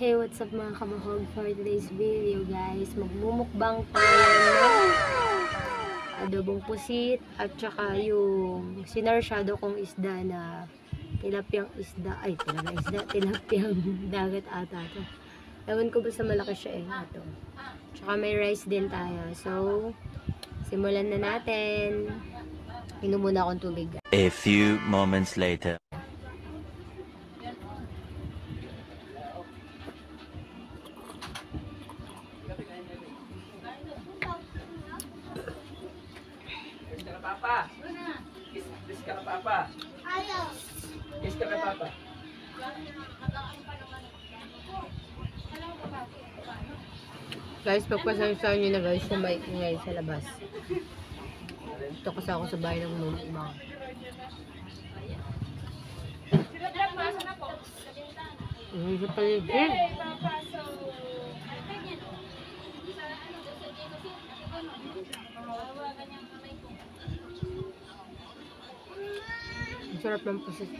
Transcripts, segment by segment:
Hey, what's up mga kamahog? For today's video guys, magmumukbang tayo ng adobong pusit at saka yung sinarsyado kong isda na tilapyang tilapyang dagat ata to. Ewan ko basta malaki siya ito. Tsaka may rice din tayo. So, simulan na natin. Inom muna akong tubig. A few moments later. Papa. Kiss ka na papa. Ayaw. Kiss ka na papa. Guys, pagpasensya nyo na guys, na may ingay sa labas. Ito kasi ako sa bahay ng mumukbang. Sa paligid. Ang sarap ng pusit.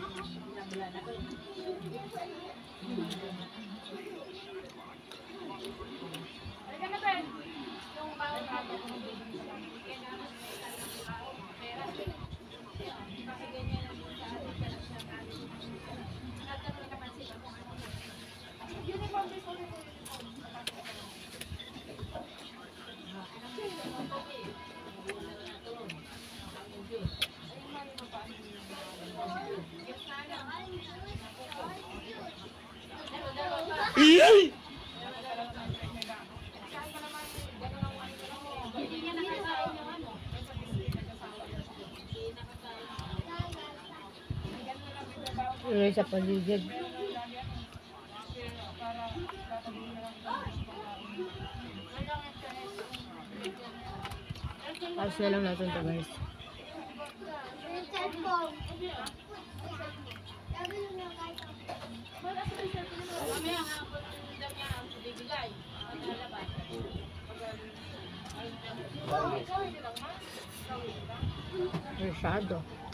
Ingay sa paligid. Ayos na lang natin ito guys. Masyado.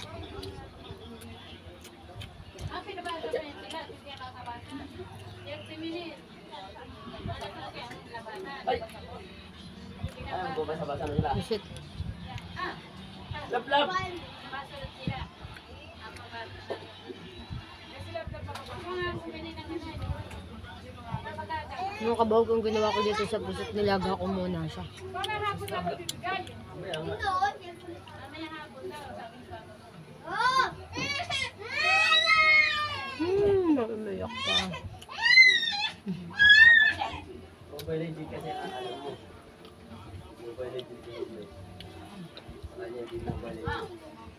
Ay. Ayun, bubasa-basa na sila. Pusit. Lap-lap. Yung kabawag ang ginawa ko dito sa pusit, nilaga ko muna siya. Mamiyak pa. Mobile Legends kasi ano mo. Mobile Legends. Kanya din Mobile Legends.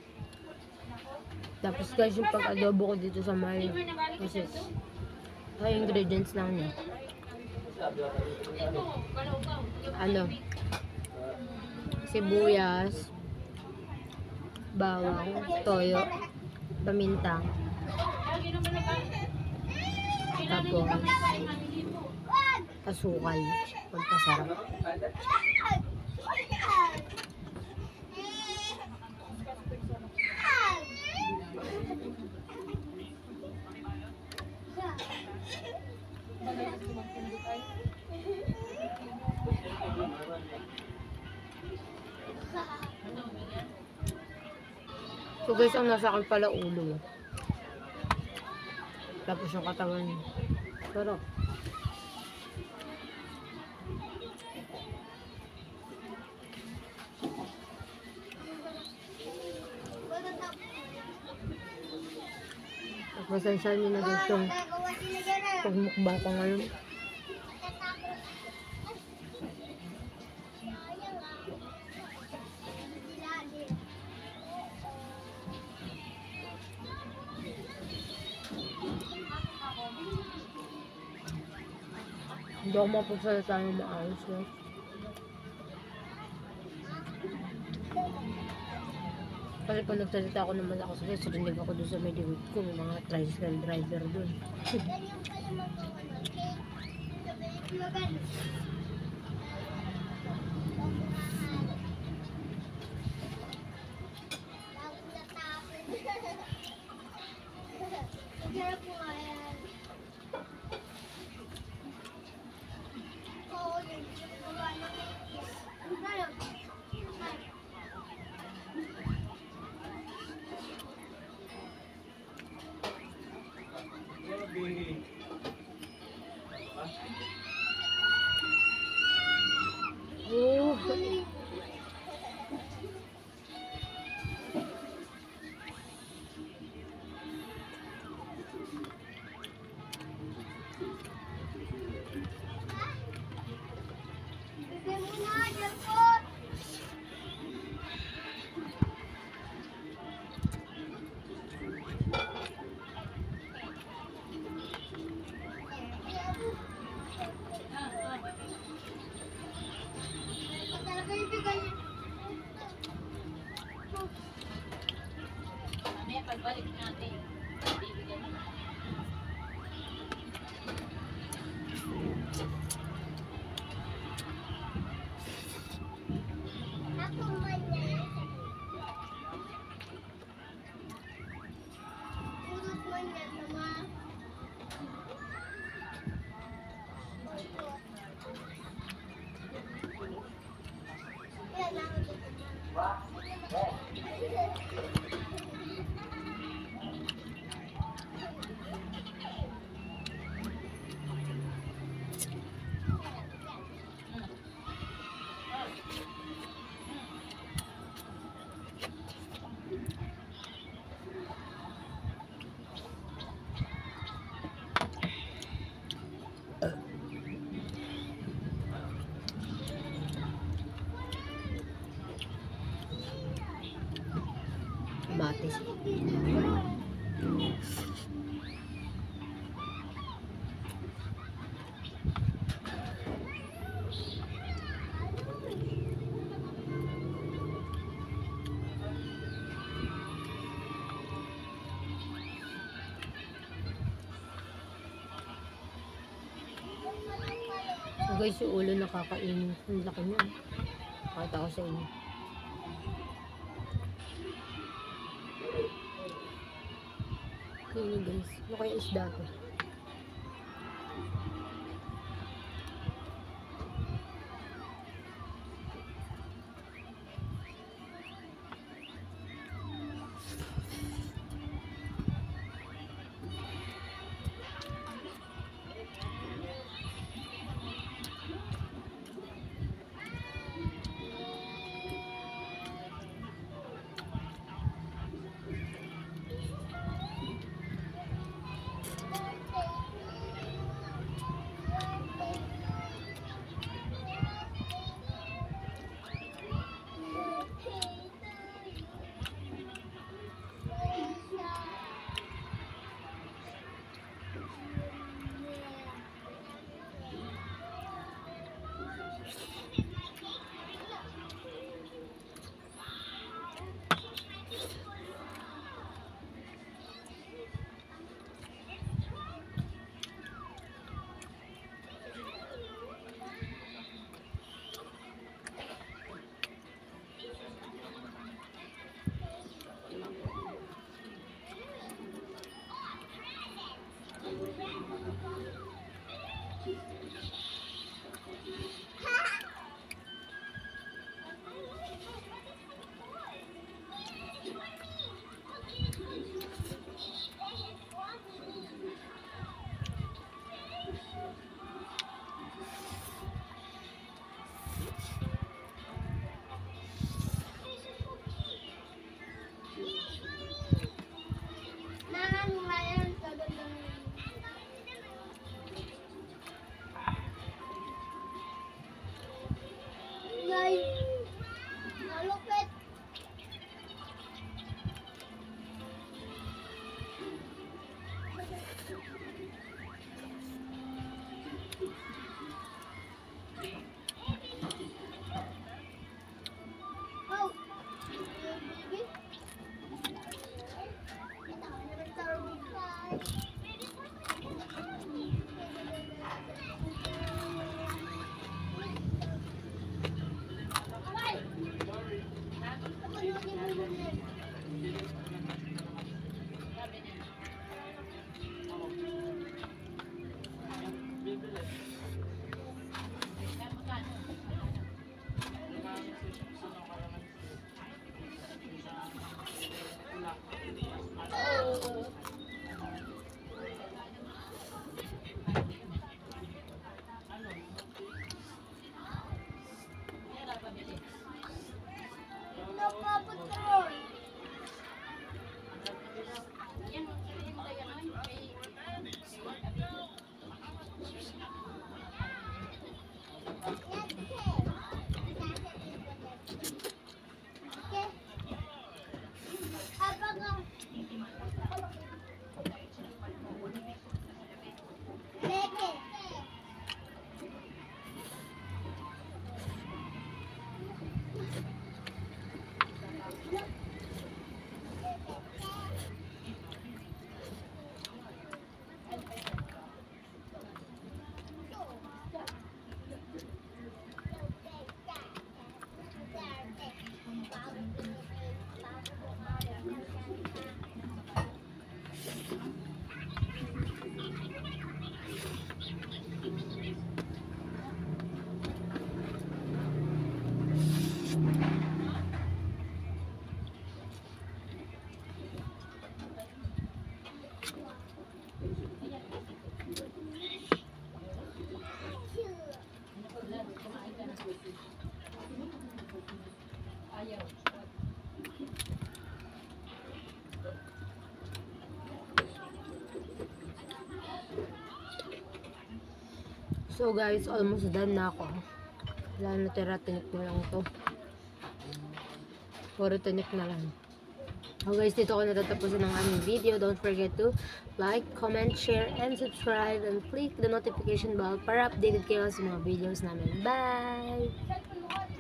Tapos guys, yung pag-adobo ko dito sa may pusit. Ay, ingredients lang niya. Ano? Sibuyas, bawang, toyo, paminta. Tapos asukal, pagkasarap. So guys, ang nasa akin pala ulo. Tapos yung katawan niya. Sarap. Pasensya niyo na guys yung pagmukbang ko ngayon. Hindi ako mapagsalita ng maayos guys. Kasi pag nagsalita ako ng malakas guys, rinig ako doon sa may diwit ko, may mga tricycle driver doon. Oh. Batis. So guys, yung ulo nakakain. Ang laki niya. Pakita ko sa inyo. Yun guys. Ano kaya isda to? So guys, almost done na ako. Wala na tira, tinik na lang to. Puro tinik na lang. So guys, dito ko natatapusin ng aming video. Don't forget to like, comment, share, and subscribe. And click the notification bell para updated kayo sa mga videos namin. Bye!